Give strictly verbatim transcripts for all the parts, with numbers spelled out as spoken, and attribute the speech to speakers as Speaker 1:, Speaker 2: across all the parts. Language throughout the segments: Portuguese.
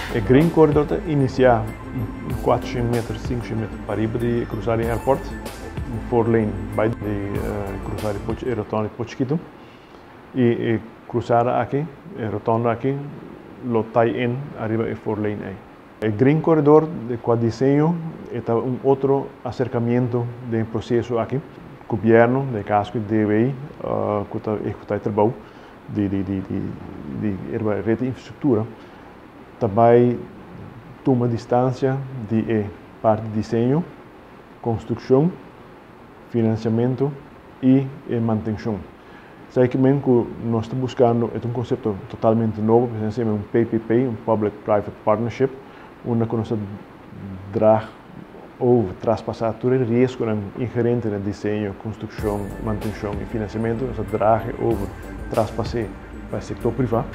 Speaker 1: O Green Corridor inicia quatrocentos metros, quinhentos metros para riba de cruzar o aeroporto, four lane vai de uh, cruzar a rotonda de Pochiquito e, e cruzar aqui, a rotonda aqui, lo tie in arriba a four lane aí. O Green Corridor de qual desenho é um outro acercamento do processo aqui. O governo de casco deve uh, executar trabalho de de de de de, de rede de infraestrutura. Também toma distância de parte de desenho, construção, financiamento e manutenção. Sei que mesmo nós estamos buscando é um conceito totalmente novo, por exemplo, um P P P, um Public-Private Partnership, onde nós drag ou traspassar todo o risco inherente no desenho, construção, manutenção e financiamento, nós drag ou traspassar para o setor privado.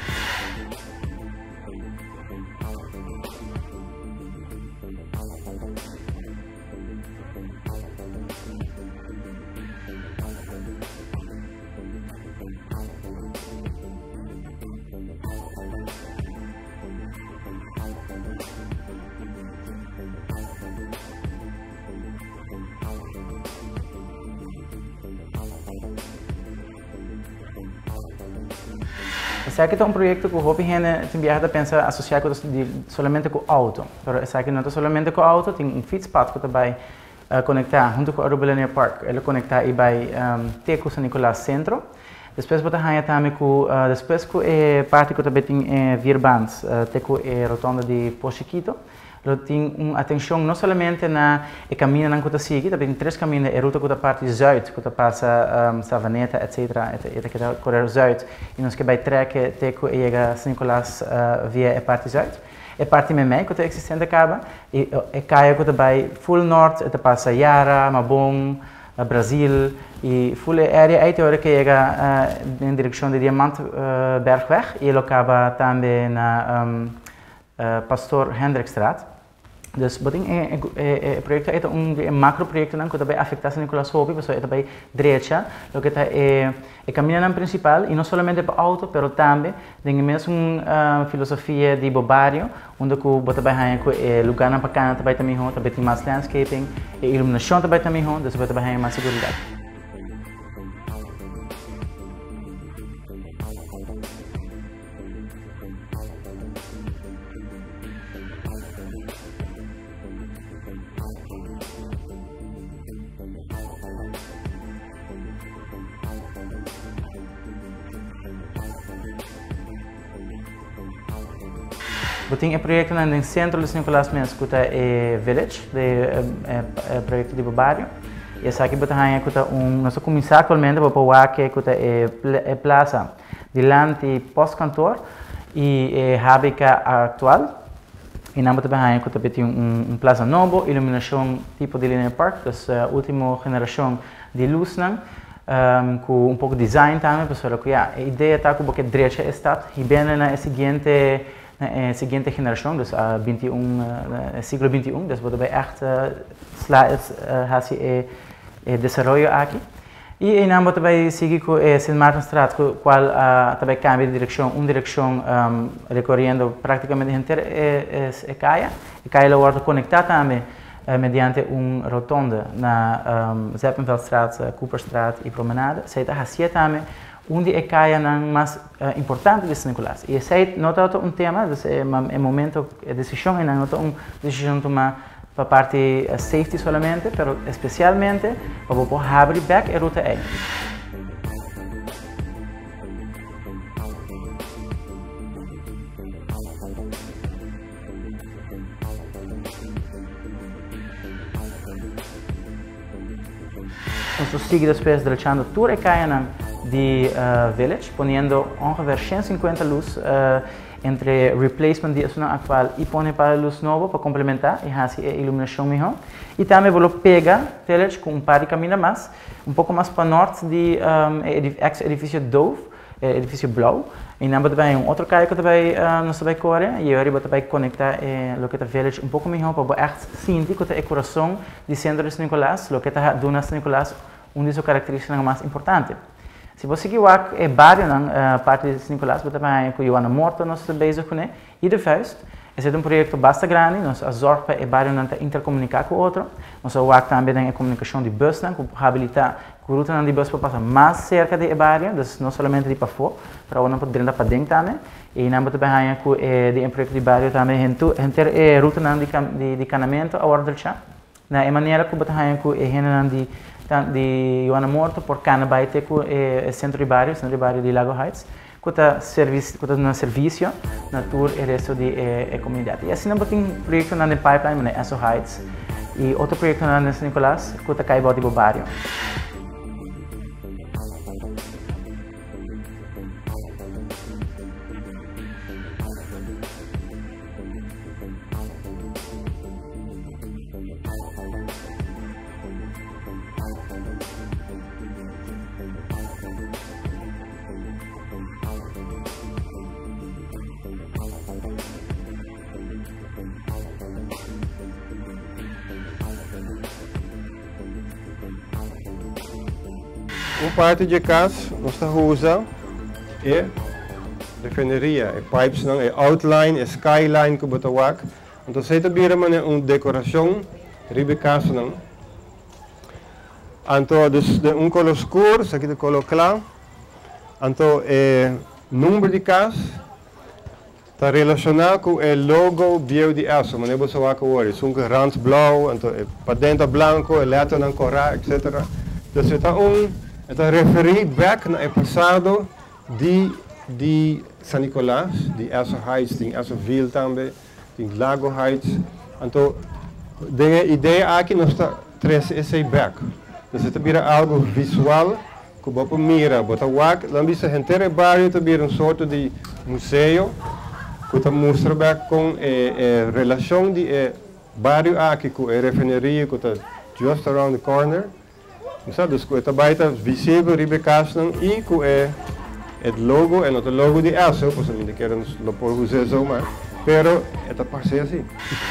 Speaker 2: Sei que é um projeto que o Hopi Hene tem viajado a pensar associar com somente com o auto, mas sei que não é somente com o auto, tem um fietspad que vai uh, conectar junto com o Arubelania Park, ele conectar e vai um, ter com o San Nicolás Centro. Depois você vai também com uh, depois com a parte que também tem uh, Virbands, uh, ter com a rotonda de Pochiquito. Lo tem uma atenção não somente na e caminho na que sigue, também tem três caminhos, a ruta que parte zuid, que passa um, Savaneta, etcétera, e que está correr zuid, e nós que vai trekken até que chega San Nicolás uh, via a parte zuid. A parte memé que está existente acaba, e a caia que vai full norte, que passa Yara, Mabon, uh, Brasil, e full area aí teoria que chega uh, em direção de Diamant uh, Bergweg, e ele acaba também na um, uh, Pastor Hendrikstraat. Dus wat ik project é um macro projeto não que também afeta San Nicolás Hopi, pessoal, é também direita, lo que é é caminho principal e não somente para auto, pero também tem mesmo uma filosofia de bobario, onde que bota bem com lugar na bacana também também hon, também tem mais landscaping, e iluminação também também hon, dus bota bem mais segurança. Eu tenho um projeto no centro de San Nicolás mesmo, que é Village, o projeto de Bobario. E essa aqui é um, nós começamos atualmente para o que é Plaza de Lante Pós-Cantor e é Hábica atual. E na também tem um, um Plaza novo, iluminação tipo de Linear Park, a última geração de luz, um, com um pouco de design também, pessoal, que a ideia está com a direita está e bem na seguinte a seguinte geração, dus a vinte e um, uh, século vinte e um, dus wat bij echt uh, é desenvolvimento aqui. E em ambos também seguir com a Saint Martinstraat, qual uh, também cambia de direção, uma direção um, recorrendo praticamente inteira é a caia. A caia ela wordt conectada também uh, mediante uma rotonda na um, Zeppenveldstraat, uh, Cooperstraat e Promenade. Zij está assim também onde é caia mais uh, importante de San Nicolás. E esse é notado um tema, é um momento de decisão, e não uma decisão tomar para a parte uh, safety solamente, mas especialmente para o abrir back a ruta E. Nós seguimos depois deixando toda a caia de uh, Village, ponendo ongeveer cento e cinquenta luz uh, entre replacement de iluminação atual e poner para luz nova para complementar e assim a iluminação melhor. E também vou pegar Village com um par de caminhos mais, um pouco mais para norte de um, ex-edifício Dove, edifício Blau. E não também um outro caio que também uh, nós também corre e eu vou também conectar eh, o que é Village um pouco melhor para echt sentir que é o coração do centro de San Nicolás, o que é Duna San Nicolás, uma das características mais importantes. Se você quiser é barrio na uh, parte de San Nicolás, você também com Joana Morta nós estamos bezig com e de vuist Esse é um projeto bastante grande, nós zorgamos para o bairro não intercomunicar com o outro. Nós vamos também a comunicação de bus, com habilitar a ruta de bus para passar mais cerca do bairro, não somente de para fora, para o não poder para dentro também. E nós também com o projeto de bairro também, a ruta de encanamento a ordem já. Na maneira que nós com a de de Joana Morto por cana baite com o centro de bairro, centro de bairro de Lago Heights. Kuta serviço, kuta na serviço, na tour e resto de eh, comunidade. E assim nós temos um projeto na pipeline, na Esso Heights, e outro projeto na São Nicolás, kuta cai body bairro.
Speaker 3: Um parte de casa nós usamos é refineria, é pipes, não, é outline, é skyline que bota wak. Então você também é uma decoração ribe casa não. Então de um color escuro, aqui de color claro. Então é número de casa está relacionado com o logo bio de Esso, mas não você wak hoor, é um rand blauw, então é para dentro branco, é letra não corá, et cetera. Dus het is um Então, referi back no passado de, de São Nicolás, de Esso Heights, de Esso Ville também, de Lago Heights. Então, a ideia aqui nós traz esse back. Então, isso é algo visual, que você mira, você wak, lá bisa inteiro bairro também um sorte de museu, que mostra back com a relação de bairro aqui com a refineria, que está just around the corner. Dus het is visível ribe castan e com o logo, é o logo de Esso, pois não quero não por usar isso, mas, pero é parece assim.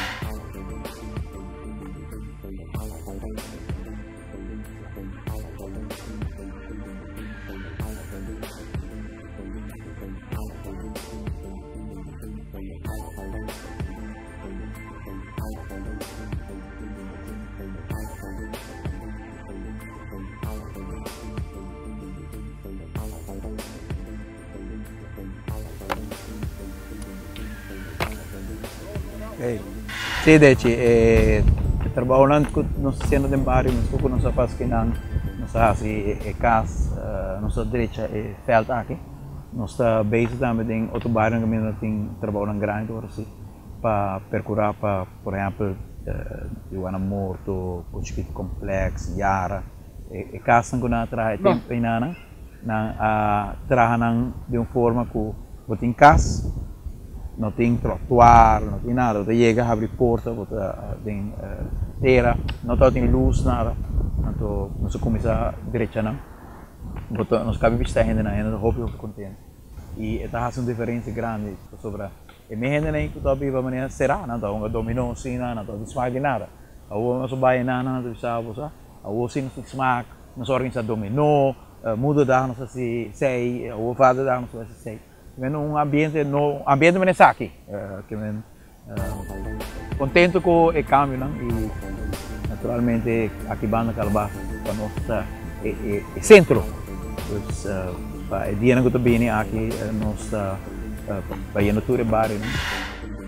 Speaker 4: Sì, dici, eh, trabalhando com nosso centro de bairro, nós com nossa pasquina, nossa se é casa, nossa direita é feld aqui, nós está base também em outro bairro que nós tem trabalhando grande agora sim, para percorrer para, por exemplo, Joana Morto, Puchkit Complex, Yara, é casa que nós traz tempo inana, na traz de uma forma que você tem casa. Não tem trotuar, não tem nada, você chega, abre porta, você tem terra, não tem luz, nada. Então, nós começamos direito, não? Nós acabamos de estar ainda, ainda roupa contente. E essa faz uma diferença grande sobre a minha gente, nem que eu estou a maneira será, não estou a dominar assim, não estou a desmagar nada. A outra não estou a nada, não estou a desmagar, a outra não estou a desmagar, não estou a organizar dominó, muda da não sei se sei, a outra faz da não sei se sei. Um ambiente no ambiente me aqui, que men uh, contento com o cambio, não? E naturalmente aqui banda calba para nós é, é, é centro, pues uh, para o dia que eu bem aqui nós uh, para ir no tour bairro, não?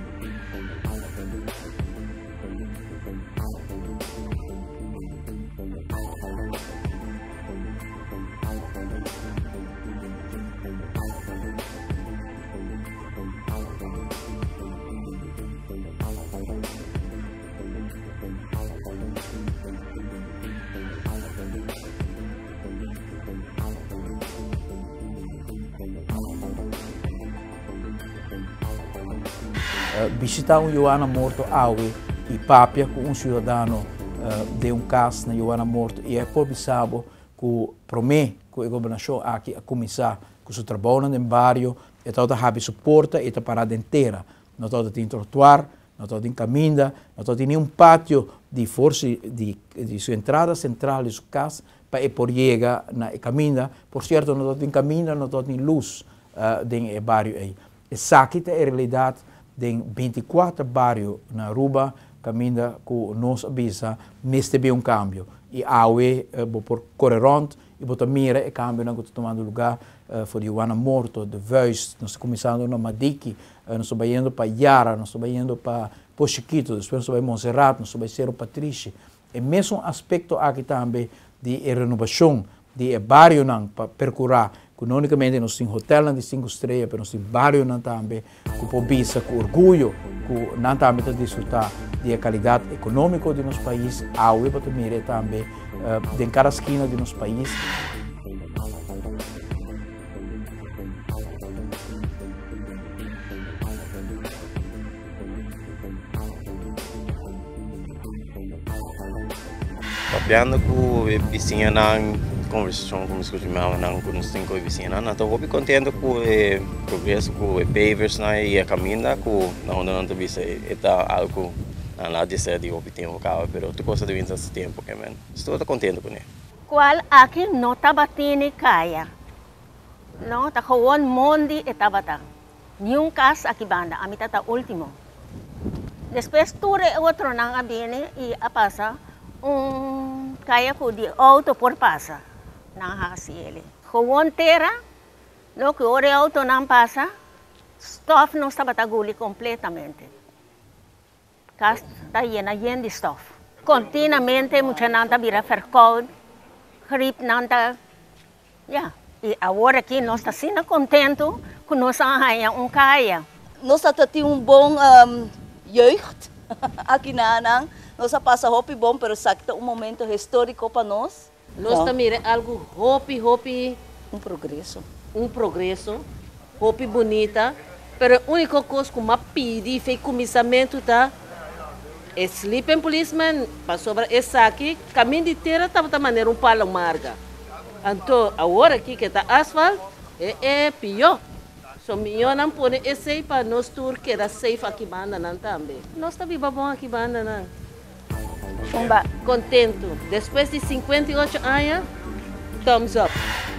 Speaker 5: Visitar um Joana Morto Aue e Papia com um cidadão uh, de um caso na Joana Morto e é por bisabo que promete que a governação aqui a começar com o trabalho no bairro e toda a suporta e a parada inteira. Não toda tem trotuar, não toda tem caminho, não toda tem nenhum pátio de força de, de sua entrada central de sua casa para ir por chegar na caminho. Por certo, não toda tem caminho, não toda tem luz uh, no bairro aí. Essa aqui é a realidade tem vinte e quatro barrios na Aruba, caminha com nos avisa, mas teve um cambio. E a U E, uh, por correr rond, e botar mira e cambio, não está tomando lugar uh, for Ioana Morto, de Vuist, nós começando no Madiki, uh, nós estamos indo para Yara, nós estamos indo para Pochiquito, depois nós estamos em Monserrat, nós estamos em Cerro Patrici. E mesmo aspecto aqui também de renovação, de barrio não para percorrer, que não unicamente nós temos hotel de cinco estrelas, mas nós temos barrio não também, que pobisa, com orgulho, que não também para desfrutar da qualidade econômica de nosso país, a U E para também também uh, em cada esquina de nosso país.
Speaker 6: Papiando com a vizinha na conversação com os costumamos não com os cinco vizinhos, não estou muito contente com o progresso com os pavers na e a caminha com na onde não tive está algo na lá de ser de obter o carro, mas tu gosta de vir esse tempo que man estou contente com ele.
Speaker 7: Qual aqui não está batendo caia, não está com um monte estava tá, nenhum caso aqui banda, a mitad tá último. Depois tudo outro não a bene e a passa um caia com de auto por passa. Não há ele. Com terra, no que o auto não passa, stuff não estava taguli completamente. Casa está llena llena de stuff. Continuamente muita nanta vira fercode, grip nanta, yeah. E agora aqui nós está sendo contento que nós arranha um caia.
Speaker 8: Nós temos um bom um, jeugd aqui na Anang. Nós passa hopi bom, pero sakta um momento histórico para nós.
Speaker 9: Nós também é algo hopi, hopi...
Speaker 8: Um progresso.
Speaker 9: Um progresso, hopi bonita. Pero a única coisa que eu pedi foi começamento da sleeping policeman, para sobre esse aqui, caminho de terra estava de maneira um palo marga. Então, agora aqui que está asfalto, é, é pior. So, melhor não pôr esse aí para nós tour que era safe aqui banda não também. Nós estamos bom aqui banda não. Contento. Depois de cinquenta e oito anos, thumbs up.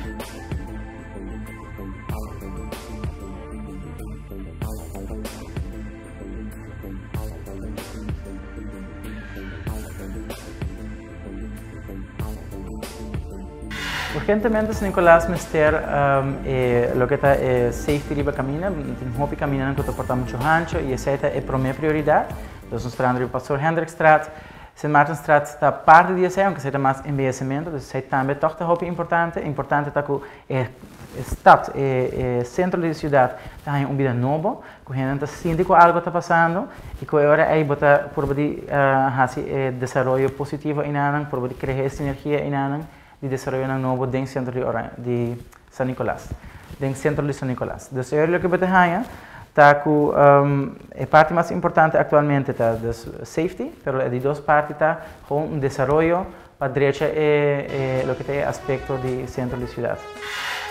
Speaker 2: Urgentemente, San Nicolás Mister, um, eh, lo que está eh, safety riba camina, tem hopi caminhando que porta muito ancho e essa é a primeira prioridade. Nós estamos esperando o Pastor Hendrikstraat. Saint Martinstraat está parte disso, aunque seja mais envelhecimento, então é também toch hopi importante. Importante é que o estado, o centro da cidade, tem uma vida nova, que a gente está sentindo que algo está passando e que agora aí bota por poder fazer desenvolvimento positivo em Anang, por poder criar essa energia em Anang de desenvolvimento novo dentro do centro de San Nicolás, dentro do centro de San Nicolás. Então, é o que bota aí. Tá com um, a parte mais importante atualmente tá da safety, pero é de duas partes tá com um desenvolvimento para a direita é, é o que tem aspecto de centro de cidade.